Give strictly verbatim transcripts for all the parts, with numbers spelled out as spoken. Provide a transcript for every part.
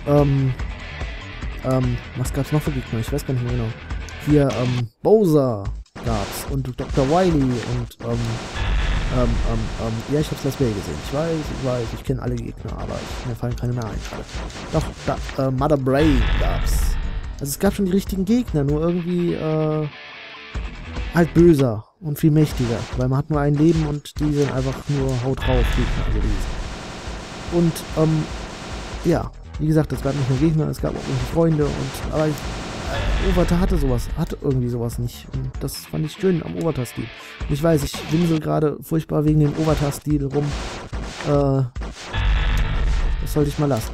ähm, ähm, was gab's noch für Gegner? Ich weiß gar nicht mehr genau. Hier, ähm, Bowser gab's und Doktor Wily und, ähm, ähm, ähm, ähm, ja, ich hab's Let's Play gesehen. Ich weiß, ich weiß, ich kenne alle Gegner, aber ich, mir fallen keine mehr ein. Schade. Doch, da, äh, Mother Brain gab's. Also es gab schon die richtigen Gegner, nur irgendwie, äh, halt böser und viel mächtiger, weil man hat nur ein Leben und die sind einfach nur Haut drauf Gegner gewesen. Und, ähm, ja, wie gesagt, es gab nicht nur Gegner, es gab auch irgendwie Freunde und, aber ich, äh, Overta hatte sowas, hatte irgendwie sowas nicht und das fand ich schön am Overta-Stil. Ich weiß, ich winsel gerade furchtbar wegen dem Overta-Stil rum, äh, das sollte ich mal lassen.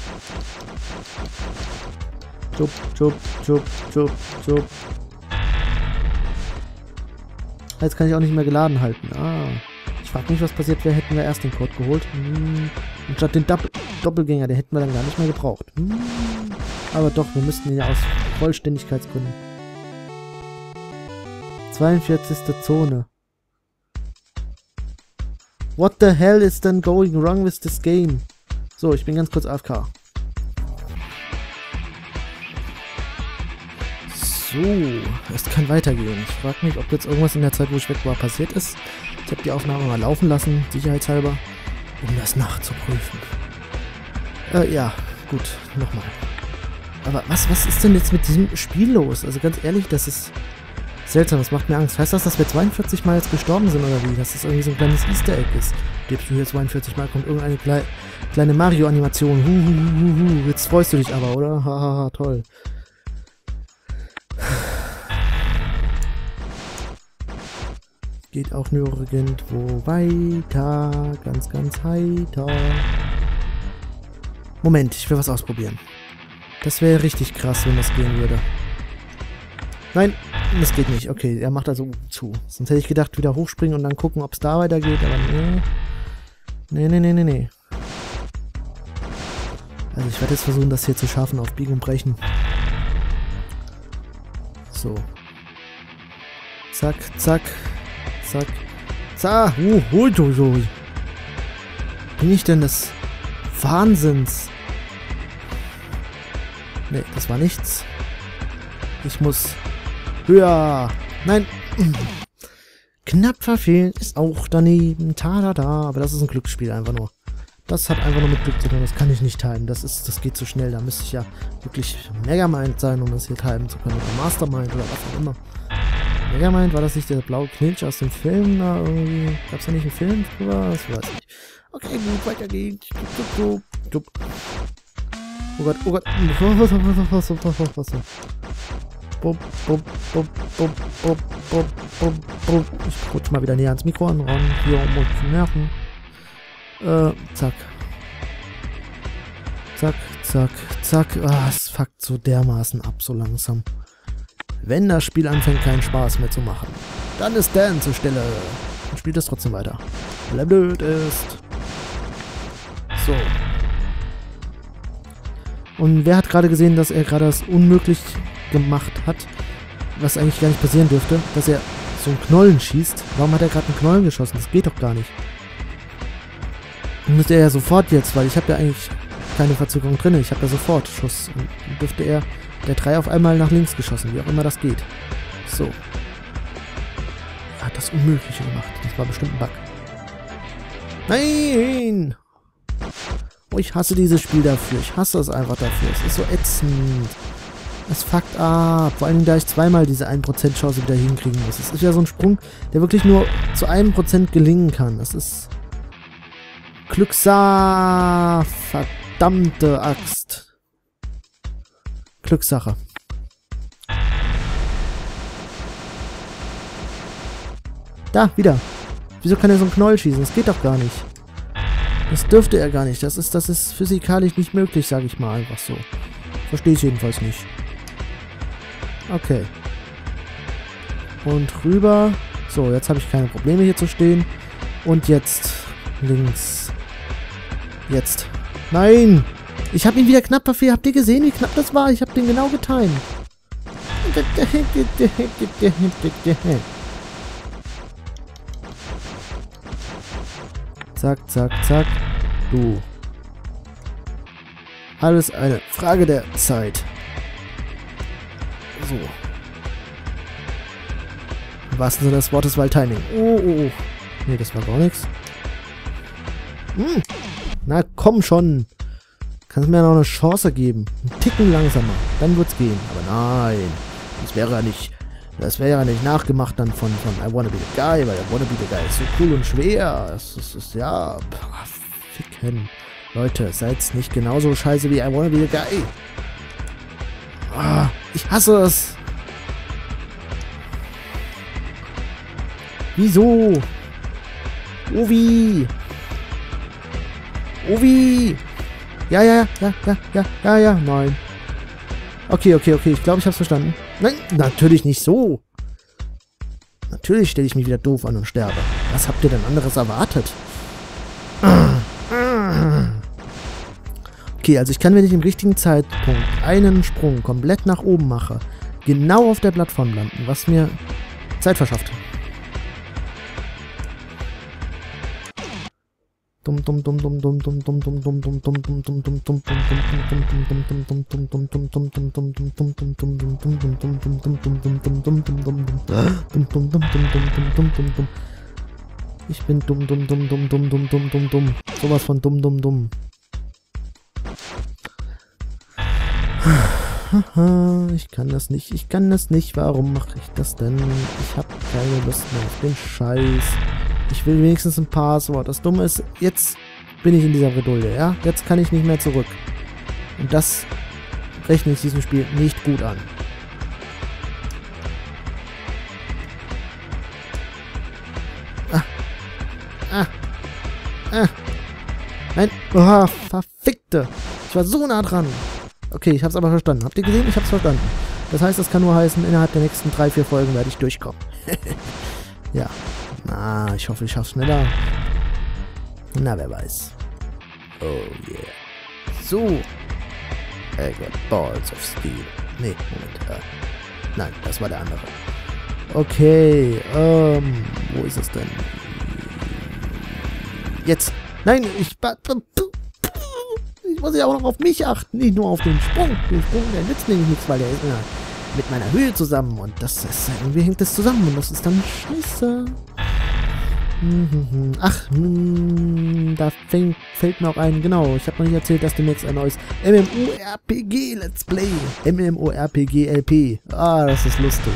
Chup, chup, chup, chup, chup. Jetzt kann ich auch nicht mehr geladen halten. Ah. Ich frage mich, was passiert wäre, hätten wir erst den Code geholt. Hm. Und statt den Doppel Doppelgänger, den hätten wir dann gar nicht mehr gebraucht. Hm. Aber doch, wir müssten ihn ja aus Vollständigkeitsgründen. zweiundvierzigste Zone. What the hell is then going wrong with this game? So, ich bin ganz kurz A F K. So, es kann weitergehen. Ich frage mich, ob jetzt irgendwas in der Zeit, wo ich weg war, passiert ist. Ich habe die Aufnahme mal laufen lassen, sicherheitshalber, um das nachzuprüfen. Äh, ja, gut, nochmal. Aber was, was ist denn jetzt mit diesem Spiel los? Also ganz ehrlich, das ist seltsam, das macht mir Angst. Heißt das, dass wir zweiundvierzig Mal jetzt gestorben sind oder wie? Dass das irgendwie so ein kleines Easter Egg ist. Gibst du hier zweiundvierzig Mal, kommt irgendeine klei kleine Mario-Animation. Huhuhuhu, jetzt freust du dich aber, oder? Hahaha, toll. Geht auch nirgendwo weiter. Ganz, ganz heiter. Moment, ich will was ausprobieren. Das wäre richtig krass, wenn das gehen würde. Nein, das geht nicht. Okay, er macht also zu. Sonst hätte ich gedacht, wieder hochspringen und dann gucken, ob es da weitergeht. Aber nee. Nee, nee, nee, nee, nee. Also ich werde jetzt versuchen, das hier zu schaffen auf Biegen und Brechen. So. Zack, zack. Zack. Zack. Uh, hui, hui, hui. Bin ich denn des Wahnsinns? Nee, das war nichts. Ich muss höher. Nein. Knapp verfehlt ist auch daneben. Tada, aber das ist ein Glücksspiel einfach nur. Das hat einfach nur mit Glück zu tun. Das kann ich nicht timen. Das ist, das geht zu schnell. Da müsste ich ja wirklich Megamind sein, um das hier timen zu können. Oder Mastermind oder was auch immer. Megamind, war das nicht der blaue Knilch aus dem Film? Da irgendwie. Gab es da nicht einen Film drüber? Das weiß ich. Okay, gut, weiter geht's. Oh Gott, oh Gott. Bub, bub, bub, bub, bub, bub, bub, bub. Ich rutsch mal wieder näher ans Mikro ran. Hier, um uns zu nerven. Äh, zack. Zack, zack, zack. Ah, es fuckt so dermaßen ab, so langsam. Wenn das Spiel anfängt, keinen Spaß mehr zu machen, dann ist Dan zur Stelle und spielt es trotzdem weiter, weil er blöd ist. So. Und wer hat gerade gesehen, dass er gerade das unmöglich gemacht hat, was eigentlich gar nicht passieren dürfte, dass er so einen Knollen schießt? Warum hat er gerade einen Knollen geschossen? Das geht doch gar nicht. Dann müsste er ja sofort jetzt, weil ich habe ja eigentlich keine Verzögerung drin. Ich habe ja sofort Schuss. Und dann dürfte er der drei auf einmal nach links geschossen, wie auch immer das geht. So. Er hat das Unmögliche gemacht. Das war bestimmt ein Bug. Nein! Oh, ich hasse dieses Spiel dafür. Ich hasse es einfach dafür. Es ist so ätzend. Es fuckt ab. Vor allem, da ich zweimal diese ein Prozent Chance wieder hinkriegen muss. Es ist ja so ein Sprung, der wirklich nur zu einem Prozent gelingen kann. Das ist Glückssache. Verdammte Axt. Glückssache. Da, wieder. Wieso kann er so einen Knoll schießen? Das geht doch gar nicht. Das dürfte er gar nicht. Das ist, das ist physikalisch nicht möglich, sage ich mal einfach so. Verstehe ich jedenfalls nicht. Okay. Und rüber. So, jetzt habe ich keine Probleme hier zu stehen. Und jetzt links. Jetzt. Nein! Ich habe ihn wieder knapp verfehlt. Habt ihr gesehen, wie knapp das war? Ich habe den genau getimt. Zack, zack, zack. Du. Alles eine Frage der Zeit. So. Im wahrsten Sinne des Wortes Wild Timing. Oh, oh, oh. Nee, das war gar nichts. Hm. Na, komm schon. Kannst mir noch eine Chance geben. Einen Ticken langsamer. Dann wird's gehen. Aber nein. Das wäre ja nicht... Das wäre ja nicht nachgemacht dann von, von I Wanna Be The Guy, weil I Wanna Be The Guy ist so cool und schwer. Es ist, ist ja... Ficken. Leute, seid nicht genauso scheiße wie I Wanna Be The Guy. Ah, ich hasse es. Wieso? Ovi. Ovi. Ja, ja, ja, ja, ja, ja, ja, nein. Okay, okay, okay, ich glaube, ich hab's verstanden. Nein, natürlich nicht so. Natürlich stelle ich mich wieder doof an und sterbe. Was habt ihr denn anderes erwartet? Okay, also ich kann, wenn ich im richtigen Zeitpunkt einen Sprung komplett nach oben mache, genau auf der Plattform landen, was mir Zeit verschafft. Dumm dumm dumm dumm dumm dumm dumm dumm dumm dumm dumm dumm dumm dumm dumm dumm. Ich bin dumm dumm dumm dumm dumm dumm dumm dumm dumm. Sowas von dumm dumm dumm. Ich kann das nicht, ich kann das nicht. Warum mache ich das denn? Ich habe keine Lust mehr auf den Scheiß. Ich will wenigstens ein Passwort. Das Dumme ist, jetzt bin ich in dieser Bredouille, ja? Jetzt kann ich nicht mehr zurück. Und das rechne ich diesem Spiel nicht gut an. Ah. Ah. Ah. Nein. Oh, verfickte. Ich war so nah dran. Okay, ich hab's aber verstanden. Habt ihr gesehen? Ich hab's verstanden. Das heißt, das kann nur heißen, innerhalb der nächsten drei, vier Folgen werde ich durchkommen. Ja. Na, ich hoffe, ich schaff's schneller. Na, wer weiß. Oh yeah. So. I got balls of steel. Nee, Moment. Äh, nein, das war der andere. Okay, ähm, wo ist es denn? Jetzt. Nein, ich... Ich muss ja auch noch auf mich achten, nicht nur auf den Sprung. Den Sprung, der nützt nämlich nichts, weil der ist ja mit meiner Höhe zusammen. Und das ist, irgendwie hängt das zusammen und das ist dann scheiße. Ach, da fängt, fällt mir auch ein, genau, ich habe noch nicht erzählt, dass demnächst ein neues MMORPG Let's Play, MMORPG L P, ah, das ist lustig.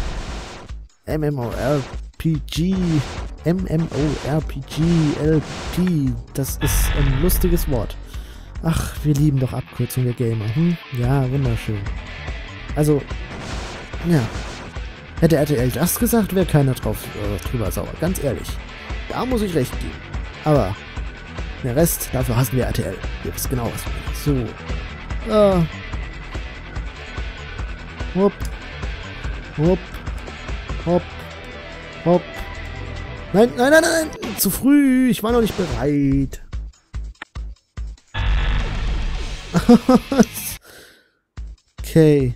MMORPG, MMORPG L P, das ist ein lustiges Wort. Ach, wir lieben doch Abkürzungen, wir Gamer, hm? Ja, wunderschön. Also, ja, hätte R T L das gesagt, wäre keiner drauf äh, drüber sauer, ganz ehrlich. Da muss ich recht geben. Aber der Rest, dafür hassen wir R T L. Ihr wisst genau, was wir meinen. So. Ah. Hopp. Hopp. Hopp. Hopp. Nein, nein, nein, nein. Zu früh. Ich war noch nicht bereit. Okay.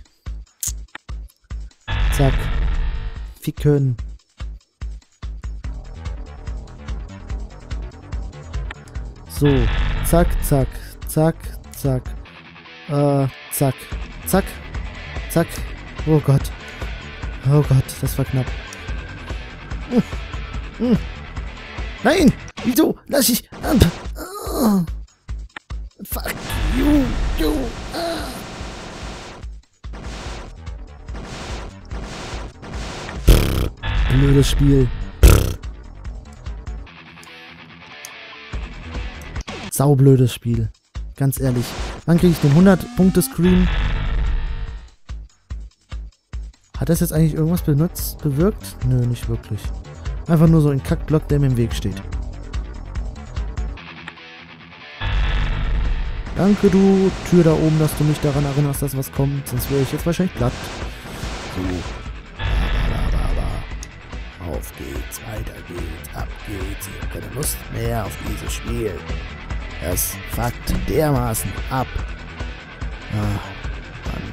Zack. Ficken. So, zack, zack, zack, zack, äh, zack, zack, zack, oh Gott, oh Gott, das war knapp. Mm. Mm. Nein, wieso, lass ich ab, oh. Fuck you, you, ah. Blödes Spiel. Saublödes Spiel. Ganz ehrlich. Wann kriege ich den hundert-Punkte-Screen? Hat das jetzt eigentlich irgendwas benutzt, bewirkt? Nö, nicht wirklich. Einfach nur so ein Kackblock, der mir im Weg steht. Danke, du Tür da oben, dass du mich daran erinnerst, dass was kommt. Sonst wäre ich jetzt wahrscheinlich platt. So. Auf geht's, weiter geht's, ab geht's. Ich habe keine Lust mehr auf dieses Spiel. Das fuckt dermaßen ab. Ah, Mann.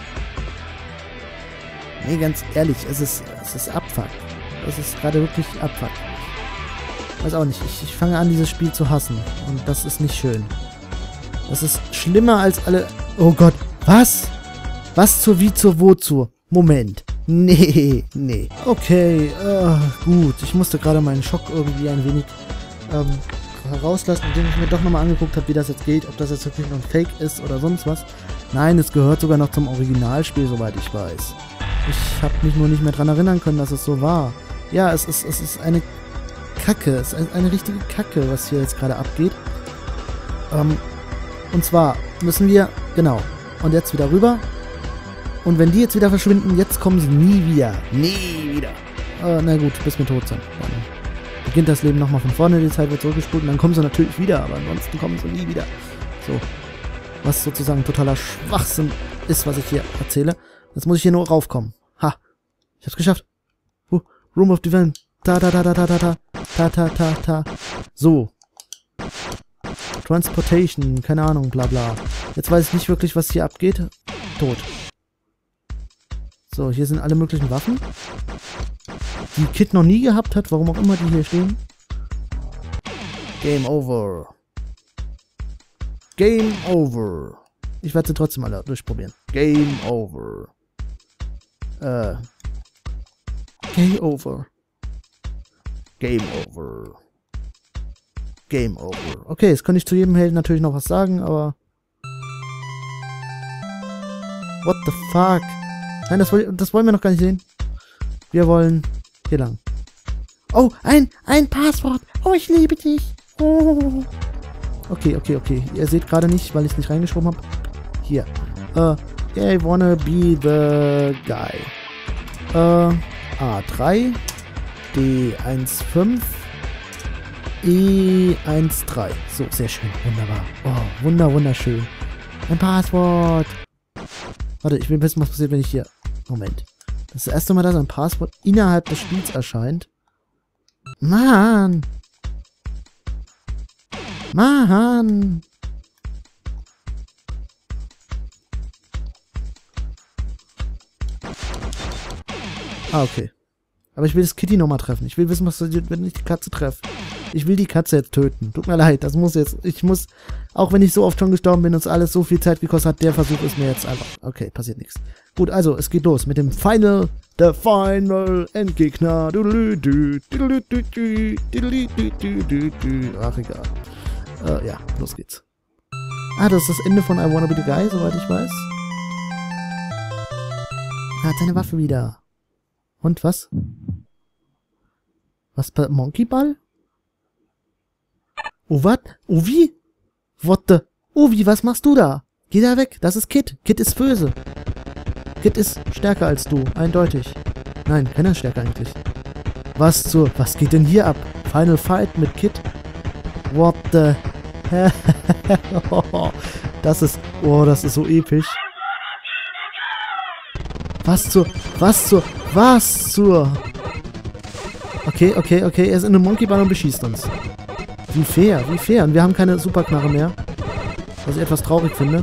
Nee, ganz ehrlich, es ist, es ist Abfuck. Es ist gerade wirklich Abfuck. Weiß auch nicht, ich, ich fange an, dieses Spiel zu hassen. Und das ist nicht schön. Das ist schlimmer als alle... Oh Gott, was? Was zur, wie zur, wozu? Moment. Nee, nee. Okay, uh, gut. Ich musste gerade meinen Schock irgendwie ein wenig ähm, herauslassen, indem ich mir doch nochmal angeguckt habe, wie das jetzt geht. Ob das jetzt wirklich noch ein Fake ist oder sonst was. Nein, es gehört sogar noch zum Originalspiel, soweit ich weiß. Ich habe mich nur nicht mehr dran erinnern können, dass es so war. Ja, es ist, es ist eine Kacke. Es ist eine richtige Kacke, was hier jetzt gerade abgeht. Ähm, und zwar müssen wir... Genau. Und jetzt wieder rüber. Und wenn die jetzt wieder verschwinden, jetzt kommen sie nie wieder. Nie wieder. Äh, na gut, bis wir tot sind. Dann beginnt das Leben nochmal von vorne, die Zeit wird zurückgespult und dann kommen sie natürlich wieder, aber ansonsten kommen sie nie wieder. So. Was sozusagen totaler Schwachsinn ist, was ich hier erzähle. Jetzt muss ich hier nur raufkommen. Ha. Ich hab's geschafft. Uh, Room of Divine. Ta ta ta ta ta ta ta. Ta ta ta ta. So. Transportation. Keine Ahnung, bla bla. Jetzt weiß ich nicht wirklich, was hier abgeht. Tot. So, hier sind alle möglichen Waffen. Die Kid noch nie gehabt hat, warum auch immer die hier stehen. Game over. Game over. Ich werde sie trotzdem alle durchprobieren. Game over. Äh. Game over. Game over. Game over. Okay, jetzt kann ich zu jedem Helden natürlich noch was sagen, aber... What the fuck? Nein, das, das wollen wir noch gar nicht sehen. Wir wollen hier lang. Oh, ein, ein Passwort. Oh, ich liebe dich. Oh. Okay, okay, okay. Ihr seht gerade nicht, weil ich es nicht reingeschoben habe. Hier. Uh, I wanna be the guy. Uh, A drei. D fünfzehn. E dreizehn. So, sehr schön. Wunderbar. Oh, wunder, wunderschön. Ein Passwort. Warte, ich will wissen, was passiert, wenn ich hier... Moment. Das ist das erste Mal, dass ein Passwort innerhalb des Spiels erscheint. Mann! Mann! Ah, okay. Aber ich will das Kitty nochmal treffen. Ich will wissen, was passiert, wenn ich die Katze treffe. Ich will die Katze jetzt töten. Tut mir leid, das muss jetzt... Ich muss... Auch wenn ich so oft schon gestorben bin und es alles so viel Zeit gekostet hat, der Versuch ist mir jetzt einfach... Okay, passiert nichts. Gut, also, es geht los mit dem Final... Der Final Endgegner. Ach, egal. Äh, ja, los geht's. Ah, das ist das Ende von I Wanna Be The Guy, soweit ich weiß. Er hat seine Waffe wieder. Und was? Was bei Monkey Ball? Oh, was? Oh, wie? What the? Oh, wie? Was machst du da? Geh da weg. Das ist Kid. Kid ist böse. Kid ist stärker als du. Eindeutig. Nein, keiner ist stärker eigentlich. Was zur... Was geht denn hier ab? Final Fight mit Kid? What the... Das ist... Oh, das ist so episch. Was zur... Was zur... Was zur... Okay, okay, okay. Er ist in einem Monkey Ball und beschießt uns. Wie fair, wie fair. Und wir haben keine Superknarre mehr. Was ich etwas traurig finde.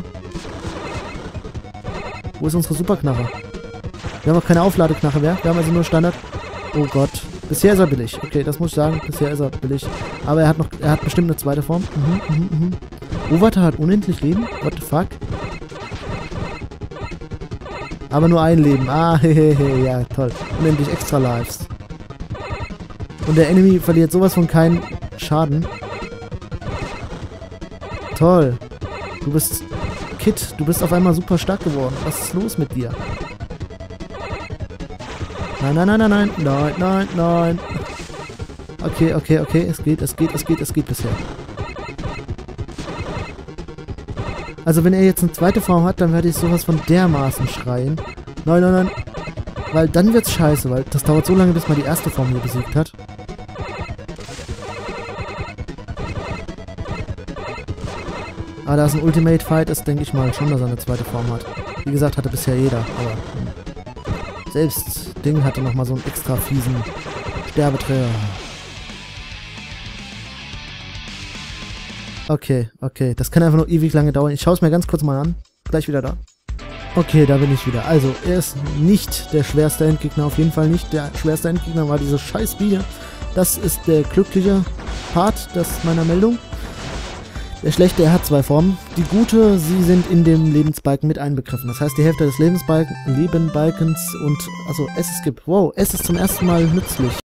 Wo ist unsere Superknarre? Wir haben auch keine Aufladeknarre mehr. Wir haben also nur Standard. Oh Gott. Bisher ist er billig. Okay, das muss ich sagen. Bisher ist er billig. Aber er hat noch, er hat bestimmt eine zweite Form. Mhm, mhm, mhm. Overter hat unendlich Leben. What the fuck? Aber nur ein Leben. Ah, hehehe. Ja, toll. Unendlich extra Lives. Und der Enemy verliert sowas von keinen Schaden. Toll. Du bist... Kid, du bist auf einmal super stark geworden. Was ist los mit dir? Nein, nein, nein, nein, nein. Nein, nein, nein. Okay, okay, okay. Es geht, es geht, es geht, es geht bisher. Also wenn er jetzt eine zweite Form hat, dann werde ich sowas von dermaßen schreien. Nein, nein, nein. Weil dann wird's scheiße, weil das dauert so lange, bis man die erste Form hier besiegt hat. Aber da es ein Ultimate Fight ist, denke ich mal schon, dass er eine zweite Form hat. Wie gesagt, hatte bisher jeder, aber hm. Selbst Ding hatte nochmal so einen extra fiesen Sterbeträger. Okay, okay. Das kann einfach nur ewig lange dauern. Ich schaue es mir ganz kurz mal an. Gleich wieder da. Okay, da bin ich wieder. Also, er ist nicht der schwerste Endgegner. Auf jeden Fall nicht. Der schwerste Endgegner war diese scheiß Biene. Das ist der glückliche Part das meiner Meldung. Der Schlechte, er hat zwei Formen. Die Gute, sie sind in dem Lebensbalken mit einbegriffen. Das heißt, die Hälfte des Lebensbalken, Lebenbalkens und, also, es gibt, wow, es ist zum ersten Mal nützlich.